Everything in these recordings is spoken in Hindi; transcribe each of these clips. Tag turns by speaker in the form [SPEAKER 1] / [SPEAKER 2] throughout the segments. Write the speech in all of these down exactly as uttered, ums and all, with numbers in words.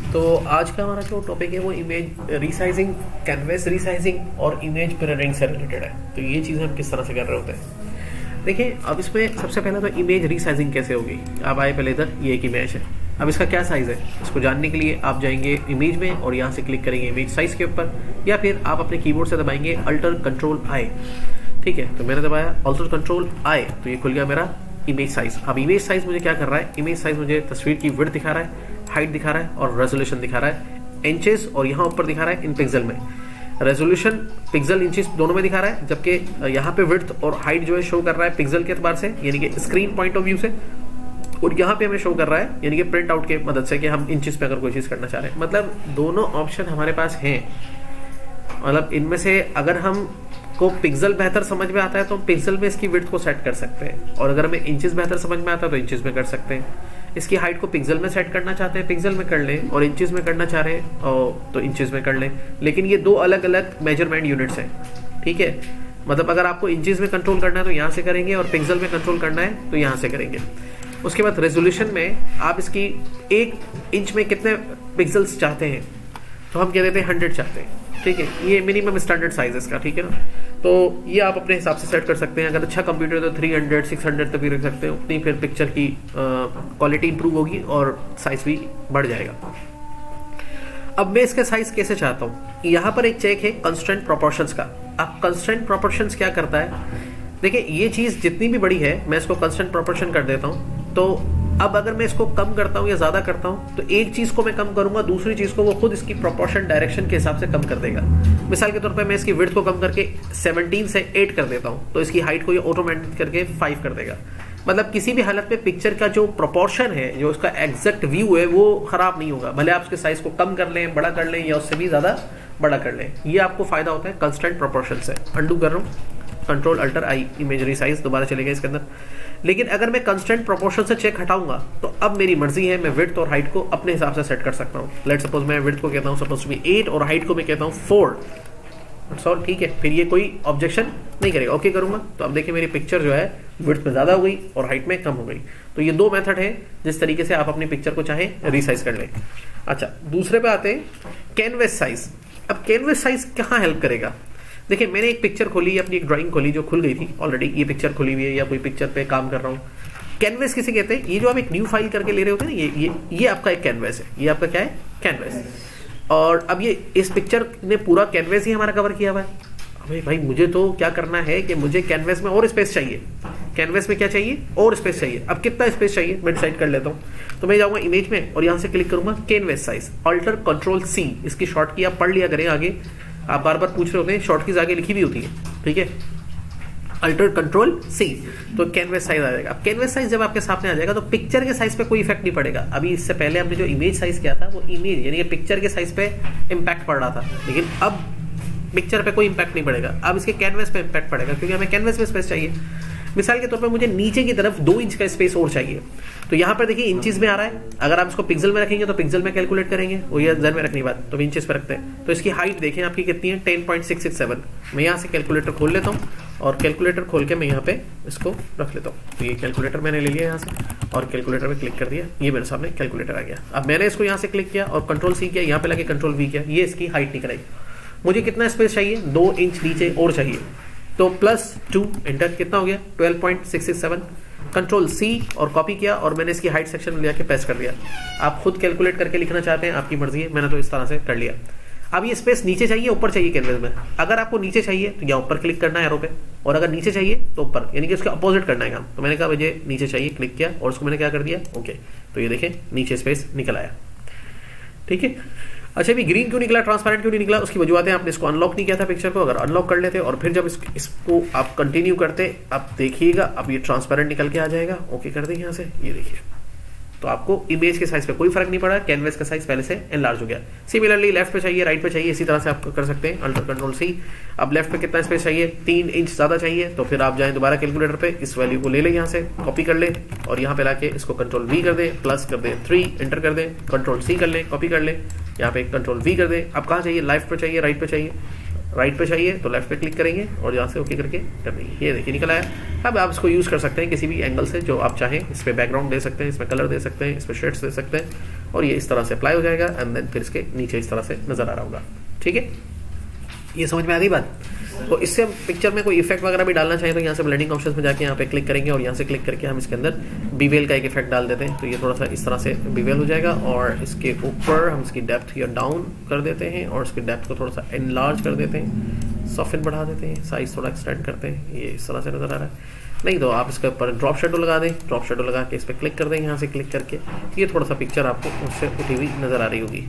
[SPEAKER 1] तो आज का हमारा जो टॉपिक है वो इमेज रीसाइजिंग, कैनवस रीसाइजिंग और इमेज मिररिंग से रिलेटेड है। तो ये चीज़ें हम किस तरह से कर रहे होते हैं, देखिए। अब इसमें सबसे पहले तो इमेज रीसाइजिंग कैसे होगी। आप आए पहले इधर, ये एक इमेज है। अब इसका क्या साइज़ है, इसको जानने के लिए आप जाएंगे इमेज में और यहाँ से क्लिक करेंगे इमेज साइज़ के ऊपर, या फिर आप अपने कीबोर्ड से दबाएंगे अल्टर कंट्रोल आई। ठीक है, तो मैंने दबाया अल्टर कंट्रोल आई, तो ये खुल गया मेरा इमेज साइज। अब इमेज साइज मुझे क्या कर रहा है, इमेज साइज मुझे तस्वीर की विड्थ दिखा रहा है, हाइट दिखा रहा है और रेजोल्यूशन दिखा रहा है इंचेस, और यहाँ ऊपर दिखा रहा है इन पिक्सल में। रेजोल्यूशन पिक्सल इंचेस दोनों में दिखा रहा है, जबकि यहाँ पे विड्थ और हाइट जो है शो कर रहा है पिक्सल के एतबार से, यानी कि स्क्रीन पॉइंट ऑफ व्यू से, और यहाँ पे हमें शो कर रहा है यानी कि प्रिंट आउट के मदद से कि हम इंचेस पे अगर कोई चीज़ करना चाह रहे हैं। मतलब दोनों ऑप्शन हमारे पास हैं। मतलब इनमें से अगर हम को पिक्सल बेहतर समझ में आता है तो हम पिक्सल में इसकी विड्थ को सेट कर सकते हैं, और अगर हमें इंचेस बेहतर समझ में आता है तो इंचेस में कर सकते हैं। इसकी हाइट को पिक्सल में सेट करना चाहते हैं पिक्सल में कर लें, और इंचेस में करना चाह रहे हैं तो इंचेस में कर लें। लेकिन ये दो अलग अलग मेजरमेंट यूनिट्स हैं, ठीक है। मतलब अगर आपको इंचेस में कंट्रोल करना है तो यहाँ से करेंगे, और पिक्सल में कंट्रोल करना है तो यहाँ से करेंगे। उसके बाद रेजोल्यूशन में आप इसकी एक इंच में कितने पिक्सल्स चाहते हैं, तो हम कह देते हैं हंड्रेड चाहते हैं, ठीक है। ये मिनिमम स्टैंडर्ड साइज है इसका, ठीक है ना। तो ये आप अपने हिसाब से सेट कर सकते हैं। अगर अच्छा कंप्यूटर है तो थ्री हंड्रेड सिक्स हंड्रेड तक भी रख सकते हैं, उतनी फिर पिक्चर की क्वालिटी इंप्रूव होगी और साइज भी बढ़ जाएगा। अब मैं इसका साइज कैसे चाहता हूँ, यहाँ पर एक चेक है कंस्ट्रेंट प्रोपोर्शंस का। अब कंस्ट्रेंट प्रोपोर्शंस क्या करता है, देखिए ये चीज़ जितनी भी बड़ी है मैं इसको कंस्ट्रेंट प्रोपोर्शन कर देता हूँ। तो अब अगर मैं इसको कम करता हूँ या ज़्यादा करता हूँ तो एक चीज़ को मैं कम करूँगा, दूसरी चीज़ को वो खुद इसकी प्रोपोर्शन डायरेक्शन के हिसाब से कम कर देगा। मिसाल के तौर पे मैं इसकी विड्थ को कम करके सेवनटीन से एट कर देता हूँ, तो इसकी हाइट को ये ऑटोमेटिक करके फाइव कर देगा। मतलब किसी भी हालत में पिक्चर का जो प्रोपोर्शन है, जो उसका एग्जैक्ट व्यू है, वो खराब नहीं होगा। भले आप उसके साइज को कम कर लें, बड़ा कर लें, या उससे भी ज़्यादा बड़ा कर लें। ये आपको फायदा होता है कंस्टेंट प्रोपोर्शन से। अंडू कर रहा हूँ, control alter I, image resize दोबारा चलेगा इसके अंदर। लेकिन अगर मैं कंस्टेंट प्रोपोर्शन से चेक हटाऊंगा तो अब मेरी मर्जी है, मैं विड्थ और हाइट को अपने हिसाब से सेट कर सकता हूँ। लेट सपोज मैं विड्थ को कहता हूँ सपोज टू बी एट और हाइट को मैं कहता हूँ फोर, सॉल्व, ठीक है। फिर ये कोई ऑब्जेक्शन नहीं करेगा, ओके करूंगा तो अब देखिए मेरी पिक्चर जो है विड्थ में ज्यादा हो गई और हाइट में कम हो गई। तो ये दो मेथड है जिस तरीके से आप अपनी पिक्चर को चाहे रीसाइज कर लें। अच्छा, दूसरे पे आते हैं कैनवस साइज। अब कैनवस साइज कहाँ हेल्प करेगा, देखिए मैंने एक पिक्चर खोली, अपनी एक ड्राइंग खोली जो खुल गई थी ऑलरेडी। ये पिक्चर खुली हुई है या कोई पिक्चर पे काम कर रहा हूँ। कैनवस किसे कहते हैं, ये जो आप एक न्यू फाइल करके ले रहे होते हैं ना, ये ये ये आपका एक कैनवस है। ये आपका क्या है, कैनवस। और अब ये इस पिक्चर ने पूरा कैनवस ही हमारा कवर किया हुआ है। अबे भाई मुझे तो क्या करना है कि मुझे कैनवस में और स्पेस चाहिए। कैनवस में क्या चाहिए, और स्पेस चाहिए। अब कितना स्पेस चाहिए मैं डिसाइड कर लेता हूँ। तो मैं जाऊँगा इमेज में और यहाँ से क्लिक करूँगा canvas size, alter control C. इसकी शॉर्ट की आप पढ़ लिया करें, आगे आप बार बार पूछ रहे होते हैं, शॉर्ट कीज आगे लिखी हुई होती है, ठीक है। अल्टर कंट्रोल सी, तो कैनवस साइज आ जाएगा। अब कैनवस साइज जब आपके सामने आ जाएगा तो पिक्चर के साइज पे कोई इफेक्ट नहीं पड़ेगा। अभी इससे पहले हमने जो इमेज साइज किया था वो इमेज यानी कि पिक्चर के साइज पे इम्पैक्ट पड़ रहा था, लेकिन अब पिक्चर पे कोई इम्पैक्ट नहीं पड़ेगा। अब इसके कैनवस पे इम्पैक्ट पड़ेगा, क्योंकि हमें कैनवस में स्पेस चाहिए। मिसाल के तौर पर मुझे नीचे की तरफ दो इंच का स्पेस और चाहिए, तो यहाँ पर देखिए इंचेस में आ रहा है। अगर आप इसको पिक्सल में रखेंगे तो पिक्सल में कैलकुलेट करेंगे, वो ये जन में रखने की बात, तो इंचेस पे रखते हैं। तो इसकी हाइट देखें आपकी कितनी है, ten point six six seven. मैं यहाँ से कैलकुलेटर खोल लेता हूँ और कैलकुलेटर खोल के मैं यहाँ पे इसको रख लेता हूँ। तो ये कैलकुलेटर मैंने ले लिया यहाँ से और कैलकुलेटर में क्लिक कर दिया, ये मेरे सामने कैलकुलेटर आ गया। अब मैंने इसको यहाँ से क्लिक किया और कंट्रोल सी किया, यहाँ पे लगे कंट्रोल वी किया, ये इसकी हाइट निकल आई। मुझे कितना स्पेस चाहिए, दो इंच नीचे और चाहिए, तो प्लस टू एंटर, कितना हो गया, twelve point six six seven. Control C और कॉपी किया और मैंने इसकी हाइट सेक्शन में लेके पेस्ट कर दिया। आप खुद कैलकुलेट करके लिखना चाहते हैं, आपकी मर्जी है, मैंने तो इस तरह से कर लिया। अब ये स्पेस नीचे चाहिए ऊपर चाहिए कैनवस में। अगर आपको नीचे चाहिए तो यहाँ ऊपर क्लिक करना है एरो पे, और अगर नीचे चाहिए तो ऊपर, यानी कि उसका अपोजिट करना है काम। तो मैंने कहा मुझे नीचे चाहिए, क्लिक किया और उसको मैंने क्या कर दिया, ओके। तो ये देखें नीचे स्पेस निकल आया, ठीक है। अच्छा, भी ग्रीन क्यों निकला, ट्रांसपेरेंट क्यों नहीं निकला, उसकी वजूहत है आपने इसको अनलॉक नहीं किया था पिक्चर को। अगर अनलॉक कर लेते और फिर जब इस, इसको आप कंटिन्यू करते, आप देखिएगा अब ये ट्रांसपेरेंट निकल के आ जाएगा। ओके कर देंगे यहाँ से, ये देखिए। तो आपको इमेज के साइज पे कोई फर्क नहीं पड़ा, कैनवस का साइज पहले से एनलार्ज हो गया। सिमिलरली लेफ्ट पे चाहिए, राइट पे चाहिए, इसी तरह से आप कर सकते हैं, अल्टर कंट्रोल सी। अब लेफ्ट पे कितना स्पेस चाहिए, तीन इंच ज्यादा चाहिए, तो फिर आप जाएं दोबारा कैलकुलेटर पे, इस वैल्यू को ले लें यहाँ से, कॉपी कर लें और यहाँ पे लाके इसको कंट्रोल वी कर दें, प्लस कर दें थ्री, एंटर कर दें, कंट्रोल सी कर लें, कॉपी कर लें, यहाँ पे कंट्रोल वी कर दें। अब कहाँ चाहिए, लेफ्ट पे चाहिए, राइट पे चाहिए, राइट पे चाहिए तो लेफ्ट पे क्लिक करेंगे और यहाँ से ओके करके कर देंगे। ये देखिए निकल आया। अब आप इसको यूज़ कर सकते हैं किसी भी एंगल से जो आप चाहें। इस पर बैकग्राउंड दे सकते हैं, इसमें कलर दे सकते हैं, इस पर शेड्स दे सकते हैं और ये इस तरह से अप्लाई हो जाएगा एंड देन फिर इसके नीचे इस तरह से नजर आ रहा होगा। ठीक है, ये समझ में आ गई बात। तो इससे हम पिक्चर में कोई इफेक्ट वगैरह भी डालना चाहिए तो यहाँ से ब्लेंडिंग ऑप्शंस में जाके यहाँ पे क्लिक करेंगे और यहाँ से क्लिक करके हम इसके अंदर बीवेल का एक इफेक्ट डाल देते हैं। तो ये थोड़ा सा इस तरह से बीवेल हो जाएगा और इसके ऊपर हम इसकी डेप्थ या डाउन कर देते हैं और इसकी डेप्थ को थोड़ा सा एनलार्ज कर देते हैं, सॉफ्टन बढ़ा देते हैं, साइज थोड़ा एक्सटेंड करते हैं। ये इस तरह से नजर आ रहा है। नहीं तो आप इसके ऊपर ड्रॉप शेडो लगा दें, ड्रॉप शेडो लगा के इस पर क्लिक कर दें, यहाँ से क्लिक करके ये थोड़ा सा पिक्चर आपको उससे उठी हुई नजर आ रही होगी।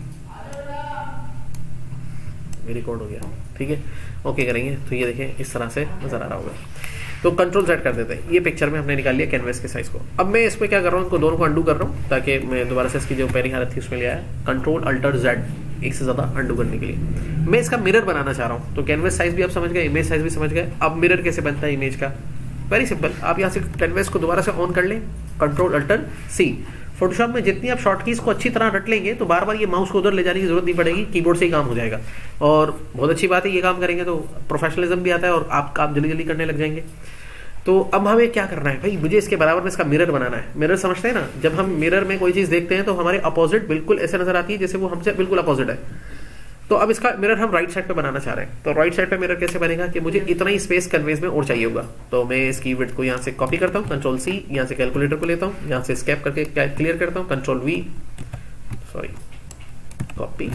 [SPEAKER 1] रिकॉर्ड हो गया, ठीक है, ओके करेंगे तो ये देखें इस तरह से नजर आ रहा होगा। तो कंट्रोल सेट कर देते हैं। ये पिक्चर में हमने निकाल लिया कैनवस के साइज को। अब मैं इस पर क्या कर रहा हूँ, इनको दोनों को अंडू कर रहा हूँ ताकि मैं दोबारा से इसकी जो पहली हालत थी उसमें ले आया। कंट्रोल अल्टर जेड एक से ज्यादा अंडू करने के लिए मैं इसका मिरर बनाना चाह रहा हूँ। तो कैनवस साइज भी आप समझ गए, इमेज साइज भी समझ गए। अब मिरर कैसे बनता है इमेज का, वेरी सिंपल। आप यहाँ से कैनवस को दोबारा से ऑन कर लें, कंट्रोल अल्टर सी। फोटोशॉप में जितनी आप शॉर्ट कीज को अच्छी तरह रट लेंगे तो बार बार ये माउस को उधर ले जाने की जरूरत नहीं पड़ेगी, कीबोर्ड से ही काम हो जाएगा। और बहुत अच्छी बात है, ये काम करेंगे तो प्रोफेशनलिज्म भी आता है और आप काम जल्दी जल्दी करने लग जाएंगे। तो अब हमें क्या करना है भाई, मुझे इसके बराबर में इसका मिरर बनाना है। मिरर समझते हैं ना, जब हम मिरर में कोई चीज देखते हैं तो हमारे अपोजिट बिल्कुल ऐसे नजर आती है जैसे वो हमसे बिल्कुल अपोजिट है। तो अब इसका मिरर हम राइट साइड पे बनाना चाह रहे हैं। तो राइट साइड पे मिरर कैसे बनेगा कि मुझे इतना ही स्पेस कन्वेज में और चाहिए होगा। तो मैं इसकी विड्थ को यहाँ से कॉपी करता हूँ, कंट्रोल सी, यहाँ से कैलकुलेटर को लेता हूँ, यहाँ से स्केप करके क्लियर करता हूँ, control V, sorry copy,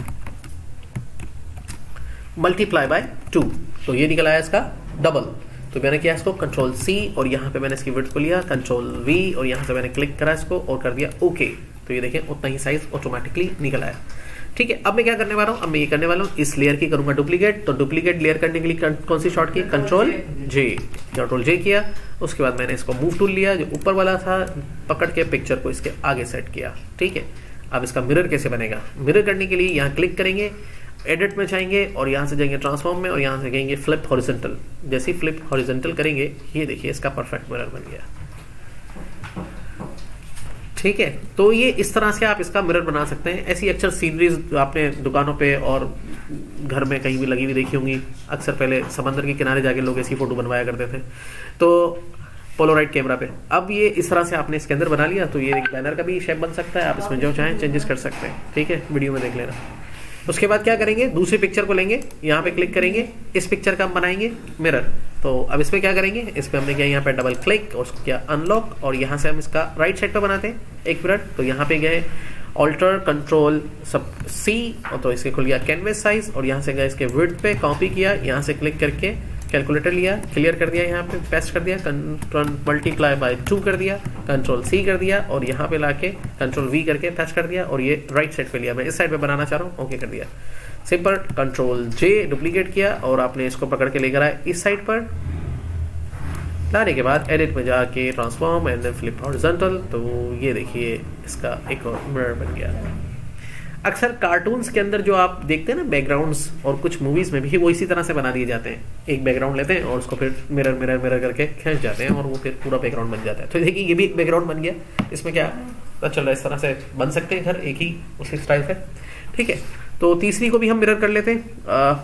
[SPEAKER 1] multiply by two. तो ये निकल आया इसका डबल। तो मैंने किया इसको कंट्रोल सी और यहाँ पे मैंने इसकी विड्थ को लिया, कंट्रोल वी और यहाँ से मैंने क्लिक करा इसको और कर दिया ओके। तो ये देखें उतना ही साइज ऑटोमेटिकली निकल आया। ठीक है, अब मैं क्या करने वाला हूँ, अब मैं ये करने वाला हूँ, इस लेयर की करूंगा डुप्लीकेट। तो डुप्लीकेट लेयर करने के लिए कौन सी short key, control J, control J किया। उसके बाद मैंने इसको मूव टूल लिया, जो ऊपर वाला था, पकड़ के पिक्चर को इसके आगे सेट किया। ठीक है, अब इसका मिरर कैसे बनेगा, मिरर करने के लिए यहाँ क्लिक करेंगे, एडिट में जाएंगे और यहाँ से जाएंगे ट्रांसफॉर्म में और यहाँ से जाएंगे फ्लिप हॉरिजॉन्टल। जैसे ही फ्लिप हॉरिजॉन्टल करेंगे ये देखिए इसका परफेक्ट मिरर बन गया। ठीक है, तो ये इस तरह से आप इसका मिरर बना सकते हैं। ऐसी अक्सर सीनरीज आपने दुकानों पे और घर में कहीं भी लगी हुई देखी होंगी। अक्सर पहले समंदर के किनारे जाके लोग ऐसी फोटो बनवाया करते थे, तो पोलोराइड कैमरा पे। अब ये इस तरह से आपने इसके अंदर बना लिया तो ये एक बैनर का भी शेप बन सकता है। आप इसमें जो चाहें चेंजेस कर सकते हैं। ठीक है, वीडियो में देख लेना। उसके बाद क्या करेंगे, दूसरी पिक्चर को लेंगे, यहाँ पे क्लिक करेंगे, इस पिक्चर का हम बनाएंगे मिरर। तो अब इस पे क्या करेंगे, इस पे हमने किया यहाँ पे डबल क्लिक और उसको किया अनलॉक और यहाँ से हम इसका राइट साइड पे बनाते हैं एक मिनट। तो यहाँ पे गए ऑल्टर कंट्रोल सब सी और तो इसके खुल गया कैनवस साइज और यहाँ से गए इसके विड्थ पे, कॉपी किया, यहाँ से क्लिक करके कैलकुलेटर लिया, क्लियर कर दिया, यहाँ पे पेस्ट कर दिया, कंट्रोल मल्टीप्लाई बाय टू कर दिया, कंट्रोल सी कर दिया और यहाँ पे लाके कंट्रोल वी करके पेस्ट कर दिया और ये राइट साइड पे लिया। मैं इस साइड पे बनाना चाह रहा हूँ, ओके कर दिया। सिंपल कंट्रोल जे डुप्लीकेट किया और आपने इसको पकड़ के लेकर आए इस साइड पर। लाने के बाद एडिट में जाके transform and then flip horizontal. तो ये देखिए इसका एक और मिरर बन गया। अक्सर कार्टून्स के अंदर जो आप देखते हैं ना बैकग्राउंड्स, और कुछ मूवीज में भी वो इसी तरह से बना दिए जाते हैं। एक बैकग्राउंड लेते हैं और उसको फिर मिरर मिरर मिरर करके खींच जाते हैं और वो फिर पूरा बैकग्राउंड बन जाता है। तो देखिए ये भी एक बैकग्राउंड बन गया। इसमें क्या पता चल रहा है, इस तरह से बन सकते हैं घर एक ही उसी स्टाइल से। ठीक है, तो तीसरी को भी हम मिरर कर लेते हैं, आ,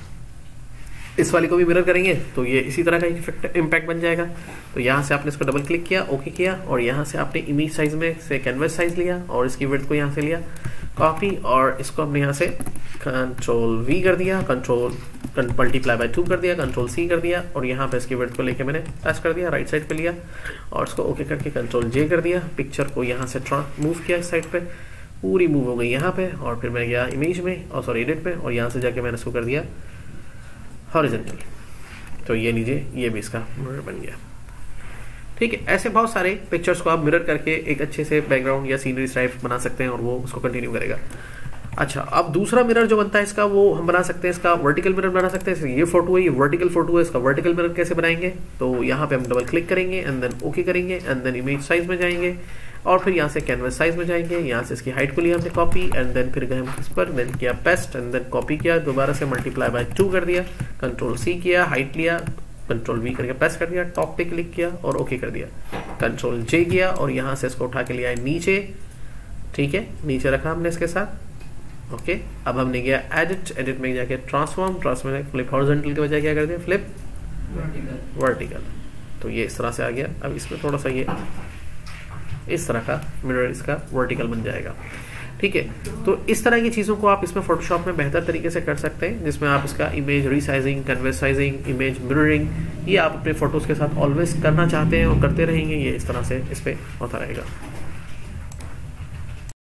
[SPEAKER 1] इस वाली को भी मिरर करेंगे तो ये इसी तरह का इफेक्ट इम्पैक्ट बन जाएगा। तो यहाँ से आपने इसको डबल क्लिक किया, ओके किया और यहाँ से आपने इमेज साइज में से कैनवस साइज लिया और इसकी विड्थ को यहाँ से लिया कॉपी और इसको हमने यहाँ से कंट्रोल वी कर दिया, कंट्रोल मल्टीप्लाई बाय टू कर दिया, कंट्रोल सी कर दिया और यहाँ पे इसकी विड्थ को लेके मैंने प्रेस कर दिया, राइट साइड पे लिया और इसको ओके करके कंट्रोल जे कर दिया। पिक्चर को यहाँ से मूव किया इस साइड पे, पूरी मूव हो गई यहाँ पे और फिर मैं गया इमेज में और सॉरी एडिट पे और यहाँ से जाके मैंने इसको कर दिया हॉरिजॉन्टल। तो ये लीजिए ये भी इसका मिरर बन गया। ठीक है, ऐसे बहुत सारे पिक्चर्स को आप मिरर करके एक अच्छे से बैकग्राउंड या सीनरी टाइप बना सकते हैं और वो उसको कंटिन्यू करेगा। अच्छा, अब दूसरा मिरर जो बनता है इसका वो हम बना सकते हैं, इसका वर्टिकल मिरर बना सकते हैं। ये फोटो है, ये वर्टिकल फोटो है, इसका वर्टिकल मिरर कैसे बनाएंगे, तो यहाँ पे हम डबल क्लिक करेंगे एंड देन ओके करेंगे एंड देन इमेज साइज में जाएंगे और फिर यहाँ से कैनवस साइज में जाएंगे, यहाँ से इसकी हाइट को लिया हमने कॉपी एंड देन फिर गए हम इस पर, देन किया पेस्ट एंड देन कॉपी किया, दोबारा से मल्टीप्लाई बाय टू कर दिया, कंट्रोल सी किया, हाइट लिया, कंट्रोल वी करके प्रेस कर दिया, टॉप पे क्लिक किया और ओके कर दिया, कंट्रोल जे किया और यहाँ से इसको उठा के लिया नीचे। ठीक है, नीचे रखा हमने इसके साथ ओके, अब हमने गया एडिट, एडिट में जाके ट्रांसफॉर्म, ट्रांसफॉर्म में फ्लिप हॉरिजॉन्टल के बजाय क्या करते हैं, फ्लिप वर्टिकल। तो ये इस तरह से आ गया। अब इसमें थोड़ा सा ये इस तरह का मिरर इसका वर्टिकल बन जाएगा, ठीक है। तो इस तरह की चीज़ों को आप इसमें फोटोशॉप में बेहतर तरीके से कर सकते हैं, जिसमें आप इसका image resizing, canvas sizing, image mirroring, ये आप अपने फोटोज़ के साथ ऑलवेज करना चाहते हैं और करते रहेंगे, ये इस तरह से इस पर होता रहेगा।